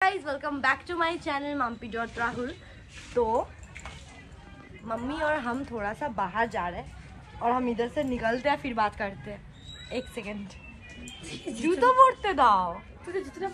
Guys, welcome back to my channel mummy dot Rahul. तो mummy और हम थोड़ा सा बाहर जा रहे हैं और हम इधर से निकलते हैं, फिर बात करते हैं। एक सेकेंड, जूतो बोलते दाओ जितना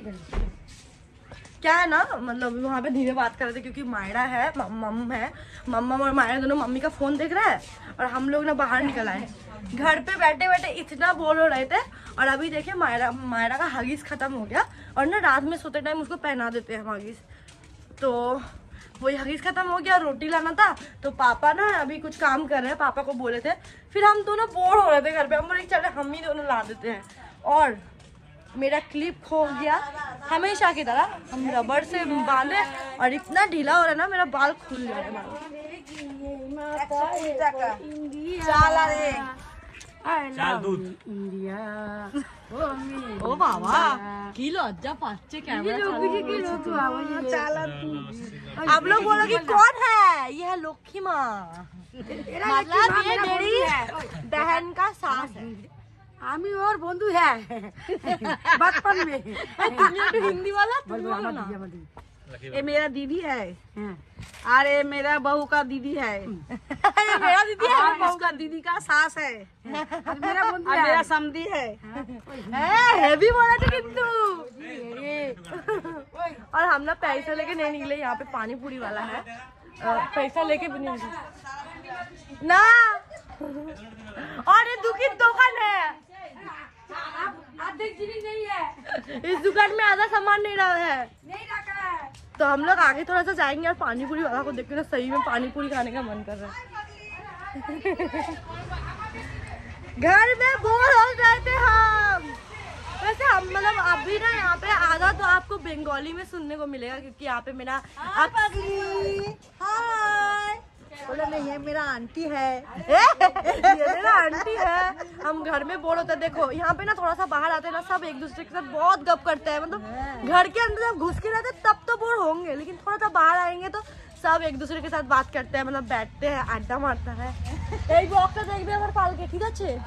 क्या है ना, मतलब वहाँ पे धीरे बात कर रहे थे क्योंकि मायरा है, मम्मा और मायरा दोनों मम्मी का फोन देख रहा है और हम लोग ना बाहर निकल आए। घर पे बैठे बैठे इतना बोर हो रहे थे और अभी देखिए मायरा का हगीज खत्म हो गया और ना रात में सोते टाइम उसको पहना देते हैं हगीज। तो वही हगीज खत्म हो गया, रोटी लाना था तो पापा ना अभी कुछ काम कर रहे हैं, पापा को बोले थे। फिर हम दोनों बोर हो रहे थे घर पे, हम बोले चले हम ही दोनों ला देते हैं। और मेरा क्लिप खो गया, हमेशा की तरह हम रबड़ से बांधे और इतना ढीला हो रहा है ना, मेरा बाल खुल जा रहा है। ओ बाबा की लज्जा पाचे आप लोग बोलो कि कौन है? ये है लक्ष्मी माँ, मतलब ये मेरी बहन का सास है। आमी और बंधु है बचपन में। हिंदी वाला ये मेरा दीदी है और ये मेरा बहू का दीदी है। ये मेरा दीदी है, उसका दीदी का सास है। मेरा बंधु है, मेरा समधी है। भी बोला था किंतु। और हम ना पैसा लेके नहीं निकले, यहाँ पे पानी पूरी वाला है, पैसा लेके भी नहीं निकले ना। और ये दुखी दुकान है, नहीं है इस दुकान में आधा सामान नहीं रहा है, नहीं रखा है। तो हम लोग आगे थोड़ा सा जाएंगे और पानी पूरी वाला को देख के ना सही में पानी पूरी खाने का मन कर रहा है। घर में बोर हो गए थे हम। वैसे हम मतलब अभी ना यहाँ पे आधा तो आपको बंगाली में सुनने को मिलेगा क्योंकि यहाँ पे मेरा बोले नहीं है मेरा आंटी है। ये मेरा आंटी है। हम घर में बोर होते हैं, देखो यहाँ पे ना थोड़ा सा बाहर आते हैं ना, सब एक दूसरे के साथ बहुत गप करते हैं। मतलब घर के अंदर जब घुस के रहते हैं तब तो बोर होंगे, लेकिन थोड़ा सा बाहर आएंगे तो सब एक दूसरे के साथ बात करते हैं, मतलब बैठते हैं, अड्डा मारता है। एक बॉक्स देखबे अगर पाल के ठीक है।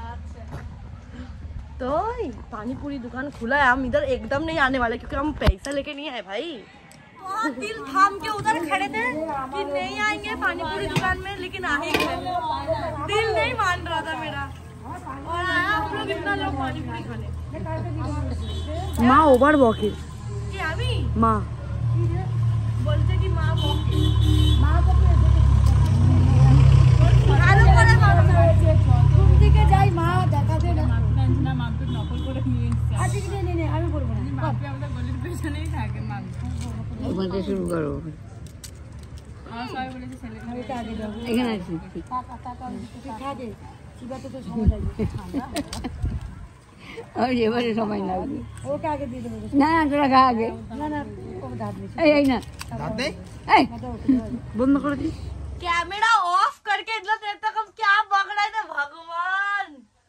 तो पानी पूरी दुकान खुला है, हम इधर एकदम नहीं आने वाले क्योंकि हम पैसा लेके नहीं आए भाई। बहुत दिल थाम के उधर खड़े थे कि नहीं आएंगे पानी पूरी दुकान में, लेकिन आ ही गए। दिल नहीं मान रहा था मेरा और आया हम लोग इतना लोग पानी पूरी खाने। माँ ओवर बॉकी माँ बोलते कि माँ যাই মা দেখা দে না মারপিট নকল করে নিয়ে এসেছে। আজকে নেই আমি করব না, বাপি আমাদের গলির পেছনেই থাকে মা। ওখানে শুরু করো। আর সবাই বলেছে ছেলে এটা আগে দাও, এখানে আছে টাকা খা দে, চিবাতে তো সময় লাগবে ঠান্ডা। আর এবারে সময় লাগবে, ওকে আগে দিয়ে দেবো। না না তোরা খা আগে। না না ও দাঁত নেই, এই না দাঁত নেই, এই বন্ধ করে দি। कैमरा ऑफ करके इतना देर तक हम क्या बक रहे थे भगवान।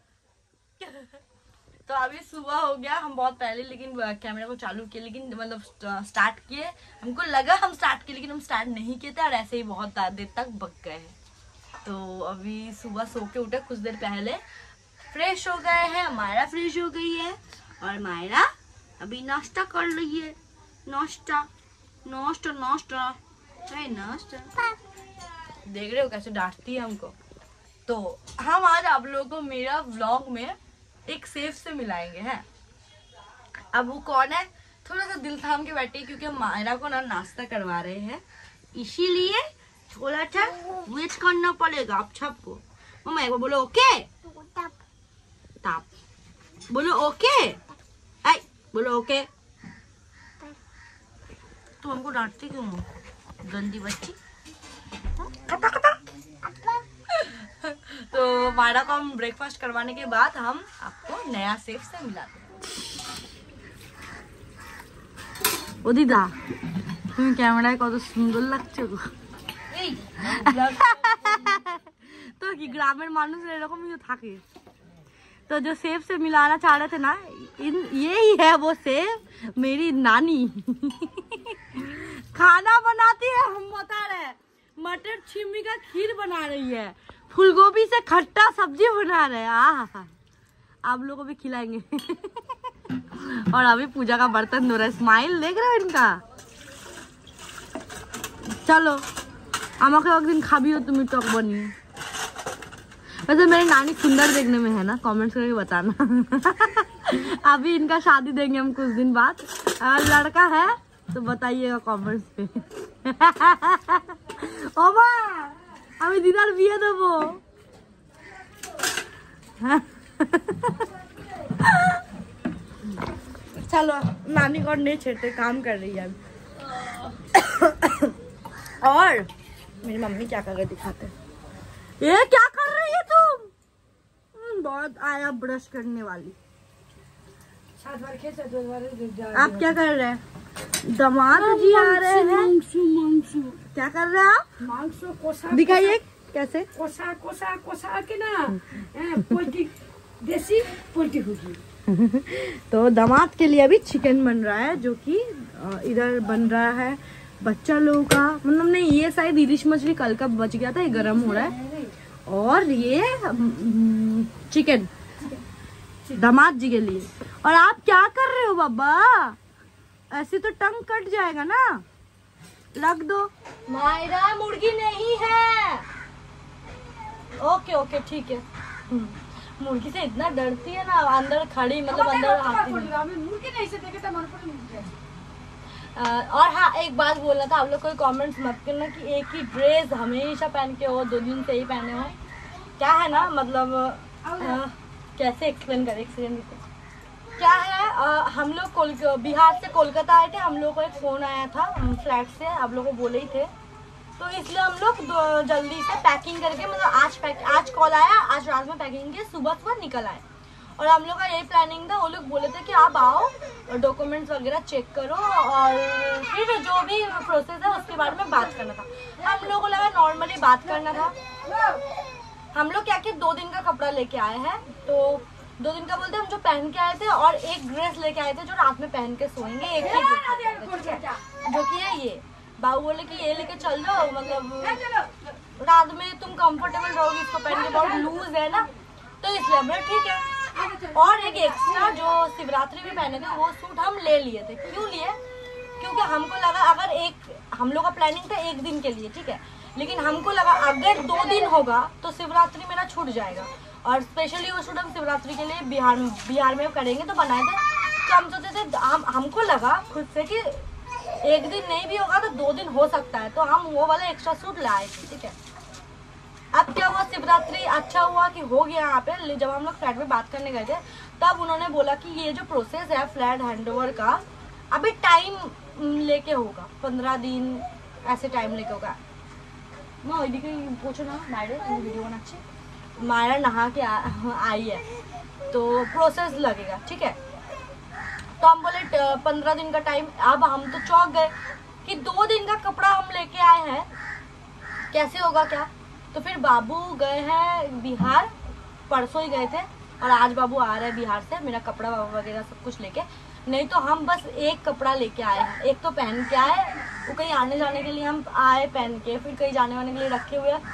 तो अभी सुबह हो गया, हम बहुत पहले लेकिन कैमरा को चालू किए, लेकिन मतलब स्टार्ट किए, हमको लगा हम स्टार्ट किए लेकिन हम स्टार्ट नहीं किए थे और ऐसे ही बहुत देर तक बक गए हैं। तो अभी सुबह सो के उठे कुछ देर पहले, फ्रेश हो गए हैं, मायरा फ्रेश हो गई है और मायरा अभी नाश्ता कर रही है। नाश्ता नाश्ता नाश्ता नाश्ता देख रहे हो कैसे डांटती है हमको। तो हम आज आप लोगों को मेरा व्लॉग में एक सेफ से मिलाएंगे हैं। अब वो कौन है, थोड़ा सा दिल थाम के बैठे क्योंकि हम मायरा को ना नाश्ता करवा रहे हैं, इसीलिए थोड़ा सा वेट करना पड़ेगा आप सबको। मम्मा एक बार बोलो ओके, ताप बोलो ओके, आई बोलो ओके। तो हमको डांटती क्यों गंदी बच्ची। तो मायरा को हम ब्रेकफास्ट करवाने के बाद हम आपको नया सेफ से मिलाते हैं। ও দিদা তুমি ক্যামেরায় কত সুন্দর লাগছে গো। तो कि ग्रामीण मानुष एरकम ही থাকে। तो जो सेफ से मिलाना चाह रहे थे ना, यही है वो सेफ, मेरी नानी खाना बनाती है, हम बता रहे हैं। मटर छिमी का खीर बना रही है, फूलगोभी से खट्टा सब्जी बना रहे हैं। आप लोगों को भी खिलाएंगे। और अभी पूजा का बर्तन धो रहा है। स्माइल देख रहे हो इनका। चलो আমাকে একদিন খাবিও তুমি टॉक बनिए। वैसे मेरी नानी सुंदर देखने में है ना, कमेंट्स करके बताना। अभी इनका शादी देंगे हम कुछ दिन बाद, अगर लड़का है तो बताइएगा कमेंट्स पे। ओ माँ अभी दिनार बिये देबो। चलो नानी को नहीं छेड़ते, काम कर रही है अभी। और मेरी मम्मी क्या कर रहे दिखाते। ये क्या कर रही है तुम? बहुत आया ब्रश करने वाली। आप क्या कर रहे हैं? दामाद जी आ रहे हैं। क्या कर रहे हैं आप? मांसो कोसा दिखाइए कैसे। कोसा कोसा कोसा के ना पोल्ट्री, देसी पोल्ट्री होगी। तो दामाद के लिए अभी चिकन बन रहा है, जो कि इधर बन रहा है बच्चा लोगों का। मतलब नहीं, ये शायद इलिश मछली कल का बच गया था, ये गर्म हो रहा है। और ये चिकन दामाद जी के लिए। और आप क्या कर रहे हो बाबा? ऐसे तो टंग कट जाएगा ना, लग दो। मायरा मुर्गी नहीं है। ओके ओके ठीक है। मुर्गी से इतना डरती है ना, अंदर खड़ी मतलब अंदर आती नहीं। मुर्गी नहीं से देखे तो मन पर और हाँ एक बात बोलना था, आप लोग कोई कमेंट्स मत करना कि एक ही ड्रेस हमेशा पहन के हो, 2 दिन से ही पहने हो। क्या है ना मतलब कैसे एक्सप्लेन करें, क्या है हम लोग बिहार से कोलकाता आए थे। हम लोग को एक फोन आया था फ्लैट से, आप लोग को बोले ही थे, तो इसलिए हम लोग जल्दी से पैकिंग करके मतलब आज कॉल आया, आज रात में पैकिंग के सुबह निकल आए। और हम लोग का यही प्लानिंग था। वो लोग बोले थे कि आप आओ और डॉक्यूमेंट्स वगैरह चेक करो और फिर जो भी प्रोसेस है उसके बारे में बात करना था। हम लोगों को लगा नॉर्मली बात करना था। हम लोग क्या कि 2 दिन का कपड़ा लेके आए हैं, तो 2 दिन का बोलते हम जो पहन के आए थे, और एक ड्रेस लेके आए थे जो रात में पहन के सोएंगे। एक ही जो कि है ये। बाबू बोले कि ये लेके चल जाओ, मतलब रात में तुम कंफर्टेबल रहोगी इसको पहन के, बहुत लूज है ना, तो इसलिए हमने ठीक है। और एक एक्स्ट्रा जो शिवरात्रि में पहने थे वो सूट हम ले लिए थे। क्यों लिए? क्योंकि हमको लगा अगर हम लोग का प्लानिंग था 1 दिन के लिए, ठीक है, लेकिन हमको लगा अगर 2 दिन होगा तो शिवरात्रि मेरा छूट जाएगा। और स्पेशली वो सूट हम शिवरात्रि के लिए बिहार में करेंगे तो बनाए थे। तो हम सोचते थे हमको लगा खुद से कि 1 दिन नहीं भी होगा तो 2 दिन हो सकता है, तो हम वो वाला एक्स्ट्रा सूट लाए थे, ठीक है। अब क्या हुआ, शिवरात्रि अच्छा हुआ कि हो गया यहाँ पे। जब हम लोग फ्लैट में बात करने गए थे तब उन्होंने बोला कि ये जो प्रोसेस है फ्लैट हैंडओवर का अभी टाइम लेके होगा, 15 दिन ऐसे टाइम लेके होगा। मैं ওইদিকে पूछो ना मायरे, वीडियो बनाচ্ছি। मायरा नहा के आई है तो प्रोसेस लगेगा, ठीक है। तो हम बोले 15 दिन का टाइम। अब हम तो चौंक गए कि 2 दिन का कपड़ा हम लेके आए हैं, कैसे होगा क्या। तो फिर बाबू गए हैं बिहार, परसों ही गए थे, और आज बाबू आ रहे हैं बिहार से मेरा कपड़ा वगैरह सब कुछ लेके। नहीं तो हम बस एक कपड़ा लेके आए हैं, एक तो पहन के आए, वो कहीं आने जाने के लिए हम आए पहन के, फिर कहीं जाने वाने के लिए रखे हुए हैं।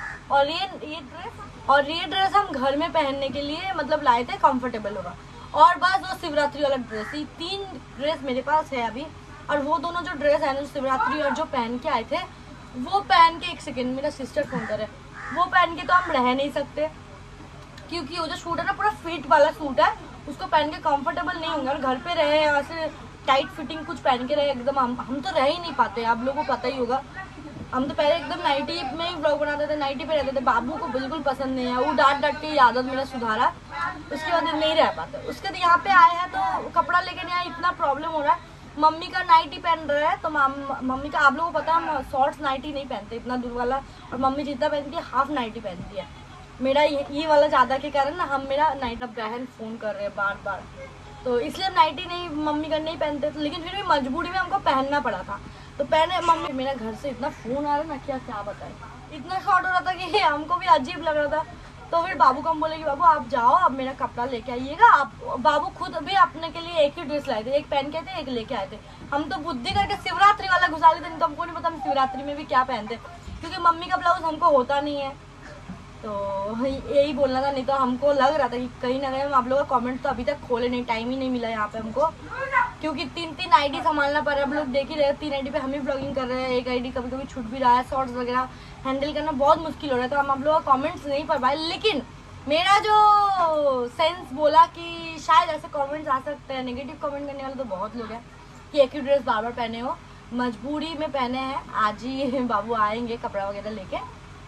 और ये ड्रेस हम घर में पहनने के लिए मतलब लाए थे, कंफर्टेबल होगा। और बस वो शिवरात्रि वाला ड्रेस, ये 3 ड्रेस मेरे पास है अभी। और वो दोनों जो ड्रेस है ना शिवरात्रि और जो पहन के आए थे, वो पहन के, 1 सेकेंड मेरा सिस्टर फोन करे, वो पहन के तो हम रह नहीं सकते, क्योंकि वो जो सूट है ना पूरा फिट वाला सूट है, उसको पहन के कंफर्टेबल नहीं होंगे। और घर पे रहे ऐसे टाइट फिटिंग कुछ पहन के रहे एकदम, हम तो रह ही नहीं पाते। आप लोगों को पता ही होगा, हम तो पहले एकदम नाइटी में ही ब्लॉग बनाते थे, नाइटी पे रहते थे। बाबू को बिल्कुल पसंद नहीं है, वो डांट के ये आदत मेरा सुधारा, उसके बाद नहीं रह पाते। उसके बाद यहाँ पे आए हैं तो कपड़ा लेके नहीं आए, इतना प्रॉब्लम हो रहा है। मम्मी का नाइटी पहन रहे हैं तो मम्मी का, आप लोगों को पता है हम शॉर्ट्स नाइटी नहीं पहनते इतना दूर वाला, और मम्मी जितना पहनती है हाफ नाइटी पहनती है। मेरा ये वाला ज़्यादा के कारण ना हम मेरा नाइटी, बहन फ़ोन कर रहे हैं बार बार, तो इसलिए हम नाइटी नहीं मम्मी का नहीं पहनते थे। लेकिन फिर भी मजबूरी में हमको पहनना पड़ा था, तो पहने। मम्मी मेरा घर से इतना फ़ोन आ रहा ना, क्या बताए, इतना शॉर्ट हो रहा था कि हमको भी अजीब लग रहा था। तो फिर बाबू को हम बोले कि बाबू आप जाओ, अब मेरा कपड़ा लेके आइएगा। आप बाबू खुद भी अपने के लिए एक ही ड्रेस लाए थे, एक पहन के थे, एक लेके आए थे। हम तो बुद्धि करके शिवरात्रि वाला घुसा लेते, नहीं तो हमको नहीं पता हम शिवरात्रि में भी क्या पहनते, क्योंकि मम्मी का ब्लाउज हमको होता नहीं है। तो यही बोलना था, नहीं तो हमको लग रहा था कि कहीं ना कहीं हम आप लोगों का कमेंट तो अभी तक खोले नहीं, टाइम ही नहीं मिला यहाँ पे हमको, क्योंकि 3 आईडी संभालना पड़ रहा है। आप लोग देख ही रहे हैं 3 आईडी पे हम ही ब्लॉगिंग कर रहे हैं, एक आईडी कभी कभी छूट भी रहा है, शॉर्ट्स वगैरह हैंडल करना बहुत मुश्किल हो रहा है, तो हम आप लोगों का कमेंट्स नहीं पढ़ पाए। लेकिन मेरा जो सेंस बोला कि शायद ऐसे कमेंट्स आ सकते हैं, नेगेटिव कमेंट करने वाले तो बहुत लोग हैं कि एक ही ड्रेस बार बार पहने हो, मजबूरी में पहने हैं, आज ही बाबू आएंगे कपड़ा वगैरह लेके।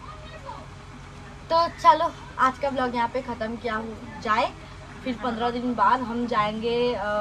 तो चलो आज का ब्लॉग यहाँ पे ख़त्म किया हो जाए, फिर 15 दिन बाद हम जाएंगे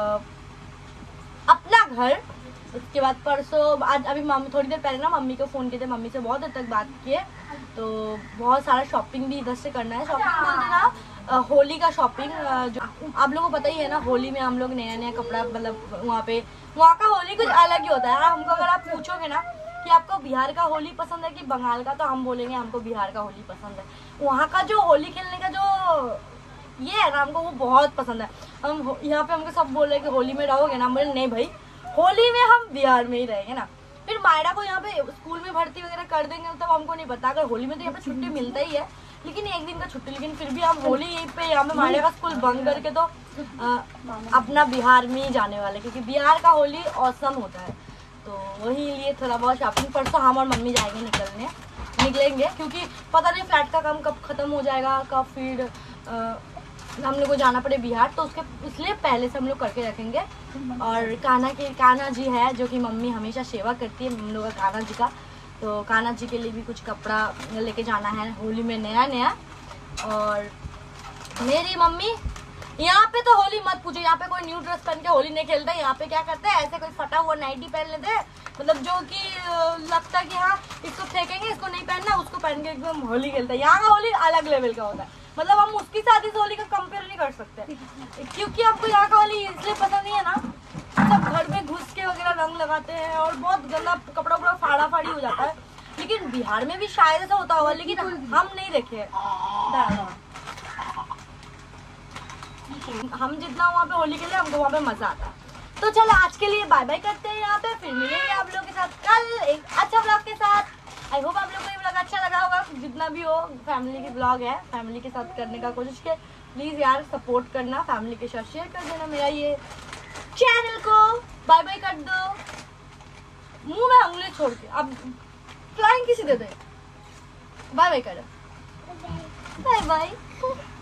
अपना घर। उसके बाद परसों आज अभी मम्मी थोड़ी देर पहले ना मम्मी को फ़ोन किए थे, मम्मी से बहुत देर तक बात किए, तो बहुत सारा शॉपिंग भी इधर से करना है। शॉपिंग बोलते ना होली का शॉपिंग, जो आप लोगों को पता ही है ना, होली में हम लोग नया नया कपड़ा, मतलब वहाँ का होली कुछ अलग ही होता है। हमको अगर आप पूछोगे ना कि आपको बिहार का होली पसंद है कि बंगाल का, तो हम बोलेंगे हमको बिहार का होली पसंद है। वहाँ का जो होली खेलने का जो ये है ना, हमको वो बहुत पसंद है। हम यहाँ पे हमको सब बोल रहे कि होली में रहोगे ना, बोले नहीं भाई होली में हम बिहार में ही रहेंगे ना। फिर मायरा को यहाँ पे स्कूल में भर्ती वगैरह कर देंगे, तब हमको नहीं पता, अगर होली में तो यहाँ पे छुट्टी मिलता ही है, लेकिन 1 दिन का छुट्टी, लेकिन फिर भी हम होली यहीं पे यहाँ पे मायरा का स्कूल बंद करके तो अपना बिहार में ही जाने वाले, क्योंकि बिहार का होली औसम होता है। तो वही लिए थोड़ा बहुत शॉपिंग, परसों हम और मम्मी जाएंगे निकलेंगे, क्योंकि पता नहीं फ्लैट का काम कब खत्म हो जाएगा, कब फिर हम लोग को जाना पड़े बिहार, तो उसके इसलिए पहले से हम लोग करके रखेंगे। और कान्हा जी है जो कि मम्मी हमेशा सेवा करती है हम लोग का, कान्हा जी का, तो कान्हा जी के लिए भी कुछ कपड़ा लेके जाना है होली में नया। और मेरी मम्मी यहाँ पे तो होली मत पूछो, यहाँ पे कोई न्यू ड्रेस पहन के होली नहीं खेलता। यहाँ पे क्या करते हैं, ऐसे कोई फटा हुआ नाइटी पहन लेते हैं, मतलब जो कि लगता है कि हाँ इसको फेंकेंगे, इसको नहीं पहनना, उसको पहन के एकदम होली खेलता है। यहाँ का होली अलग लेवल का होता है, मतलब हम उसकी शादी से होली का कंपेयर नहीं कर सकते, क्योंकि हमको यहाँ का होली इसलिए पसंद नहीं है ना, सब घर में घुस के वगैरह रंग लगाते हैं और बहुत गंदा कपड़ा वपड़ा फाड़ा फाड़ी हो जाता है। लेकिन बिहार में भी शायद ऐसा होता होगा, लेकिन हम नहीं देखे। हम जितना वहाँ पे होली खेले हमको वहाँ पे मजा आता है। तो चलो आज के लिए बाय बाय करते हैं यहाँ पे, फिर मिलेंगे आप लोगों के साथ कल एक अच्छा ब्लॉग के साथ। आई होप आप लोगों को ये ब्लॉग अच्छा लगा होगा, जितना भी हो। फैमिली की ब्लॉग है, फैमिली के साथ करने का कोशिश के, प्लीज यार सपोर्ट करना, फैमिली के साथ शेयर कर देना मेरा ये चैनल को। बाय बाय कर दो, मुंह में उंगली छोड़ के, अब फ्लाइंग किसी दे दे, बाय बाय करो, बाय बाय।